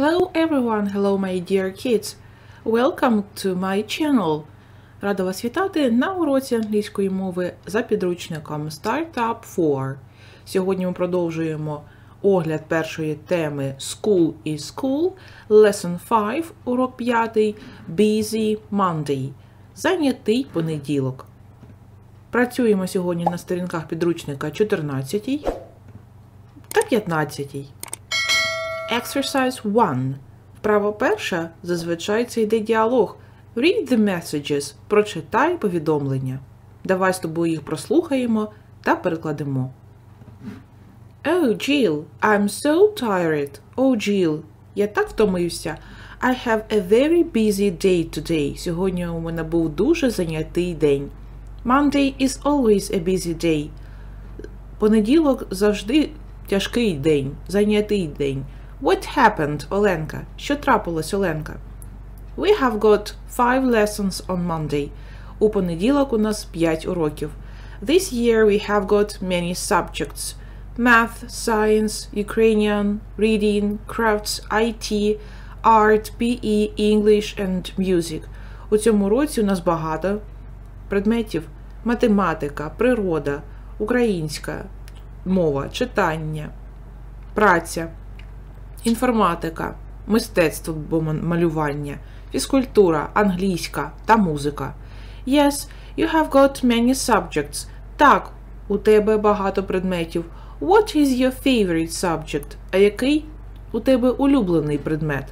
Hello everyone, hello my dear kids. Welcome to my channel. Рада вас вітати на уроці англійської мови за підручником Startup 4. Сьогодні ми продовжуємо огляд першої теми School is School, Lesson 5, урок 5, Busy Monday, зайнятий понеділок. Працюємо сьогодні на сторінках підручника 14 та 15. Exercise 1. Вправа перша, зазвичай це йде діалог. Read the messages. Прочитай повідомлення. Давай з тобою їх прослухаємо та перекладемо. Oh, Jill, I'm so tired. Oh, Jill, я так втомився. I have a very busy day today. Сьогодні у мене був дуже зайнятий день. Monday is always a busy day. Понеділок завжди тяжкий день, зайнятий день. What happened, Оленка? Що трапилось, Оленка? We have got 5 lessons on Monday. У понеділок у нас 5 уроків. This year we have got many subjects. Math, science, Ukrainian, reading, crafts, IT, art, PE, English and music. У цьому році у нас багато предметів. Математика, природа, українська мова, читання, праця, інформатика, мистецтво або малювання, фізкультура, англійська та музика. Yes, you have got many subjects. Так, у тебе багато предметів. What is your favorite subject? А який у тебе улюблений предмет?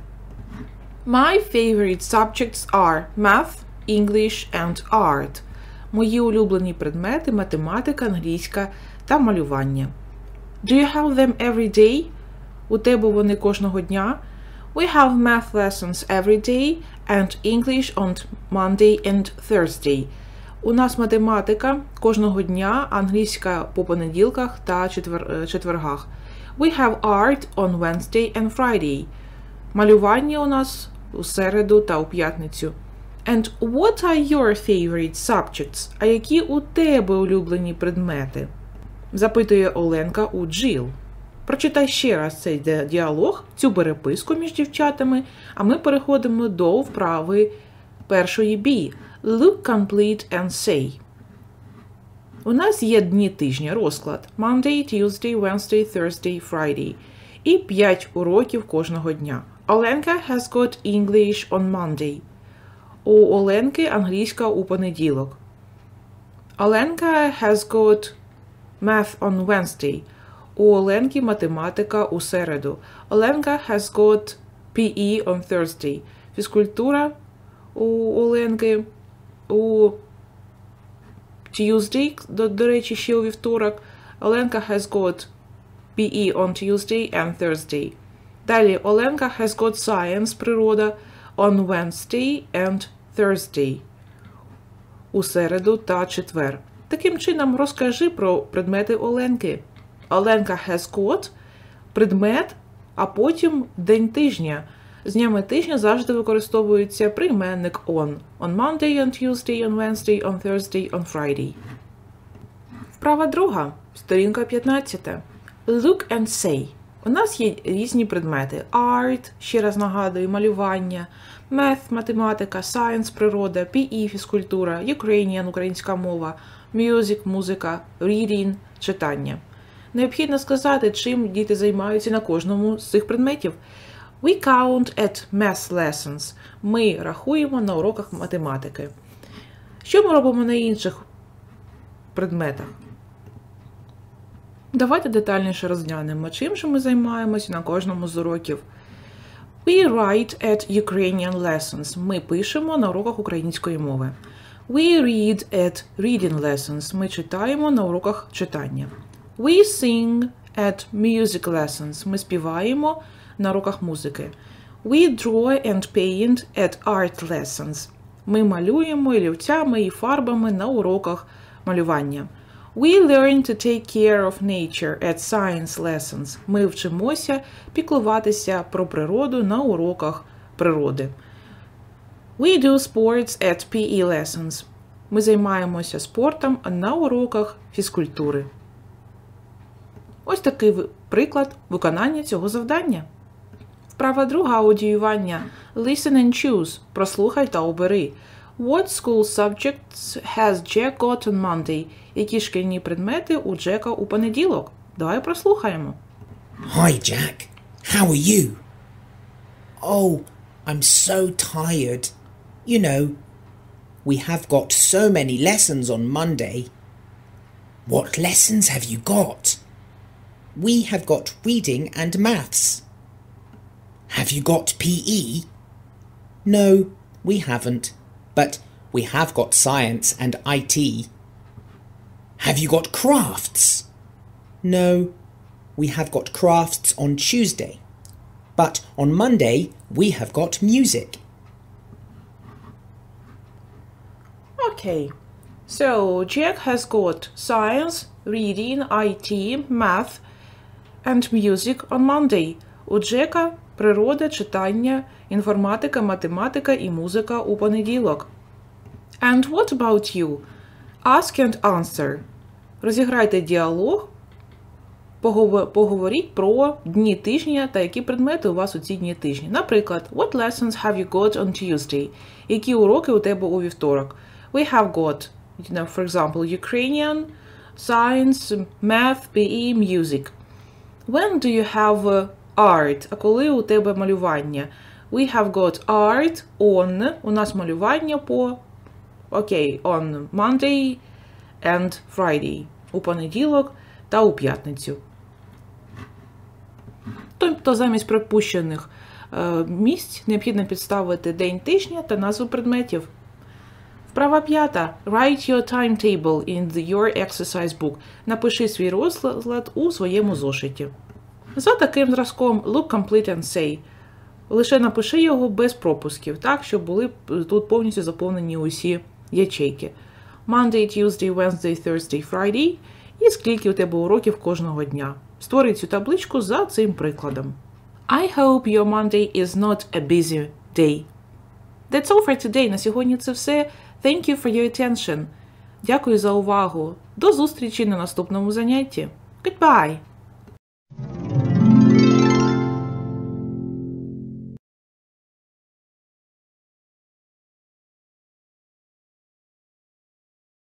My favorite subjects are math, English and art. Мої улюблені предмети – математика, англійська та малювання. Do you have them every day? У тебе вони кожного дня. We have math lessons every day and English on Monday and Thursday. У нас математика кожного дня, англійська по понеділках та четвергах. We have art on Wednesday and Friday. Малювання у нас у середу та у п'ятницю. And what are your favorite subjects? А які у тебе улюблені предмети? Запитує Оленка у Jill. Прочитай ще раз цей діалог, цю переписку між дівчатами, а ми переходимо до вправи першої B. Look, complete and say. У нас є дні тижня, розклад. Monday, Tuesday, Wednesday, Thursday, Friday. І 5 уроків кожного дня. Оленка has got English on Monday. У Оленки англійська у понеділок. Оленка has got math on Wednesday. У Оленки математика у середу. Оленка has got PE on Thursday. Фізкультура у Оленки у Tuesday, до речі, ще у вівторок. Оленка has got PE on Tuesday and Thursday. Далі Оленка has got science, природа, on Wednesday and Thursday. У середу та четвер. Таким чином, розкажи про предмети Оленки. Оленка has got предмет, а потім день тижня. З днями тижня завжди використовується прийменник on. On Monday, on Tuesday, on Wednesday, on Thursday, on Friday. Вправа друга. Сторінка 15. Look and say. У нас є різні предмети. Art, ще раз нагадую, малювання, math, математика, science, природа, PE, фізкультура, Ukrainian, українська мова, music, музика, reading, читання. Необхідно сказати, чим діти займаються на кожному з цих предметів. We count at math lessons. Ми рахуємо на уроках математики. Що ми робимо на інших предметах? Давайте детальніше розглянемо, чим же ми займаємося на кожному з уроків. We write at Ukrainian lessons. Ми пишемо на уроках української мови. We read at reading lessons. Ми читаємо на уроках читання. We sing at music lessons. Ми співаємо на уроках музики. We draw and paint at art lessons. Ми малюємо олівцями і фарбами на уроках малювання. We learn to take care of nature at science lessons. Ми вчимося піклуватися про природу на уроках природи. We do sports at PE lessons. Ми займаємося спортом на уроках фізкультури. Ось такий приклад виконання цього завдання. Вправа друга аудіювання. Listen and choose. Прослухай та обери. What school subjects has Jack got on Monday? Які шкільні предмети у Джека у понеділок? Давай прослухаємо. Hi, Jack. How are you? Oh, I'm so tired. You know, we have got so many lessons on Monday. What lessons have you got? We have got reading and maths. Have you got PE? No, we haven't, but we have got science and IT. Have you got crafts? No, we have got crafts on Tuesday, but on Monday we have got music. Okay, so Jack has got science, reading, IT, math and music on Monday. У Джека природа, читання, інформатика, математика і музика у понеділок. And what about you? Ask and answer. Розіграйте діалог, поговоріть про дні тижня та які предмети у вас у ці дні тижня. Наприклад, what lessons have you got on Tuesday? Які уроки у тебе у вівторок? We have got, for example, Ukrainian, science, math, PE, music. When do you have art? А коли у тебе малювання? We have got art on, у нас малювання по, on Monday and Friday. У понеділок та у п'ятницю. Тобто замість припущених місць необхідно підставити день тижня та назву предметів. Вправа 5. Write your timetable in your exercise book. Напиши свій розклад у своєму зошиті. За таким зразком look, complete and say. Лише напиши його без пропусків, так, щоб були тут повністю заповнені усі ячейки. Monday, Tuesday, Wednesday, Thursday, Friday. І скільки у тебе уроків кожного дня. Створи цю табличку за цим прикладом. I hope your Monday is not a busy day. That's all for today. На сьогодні це все. Thank you for your attention. Дякую за увагу. До зустрічі на наступному занятті. Goodbye!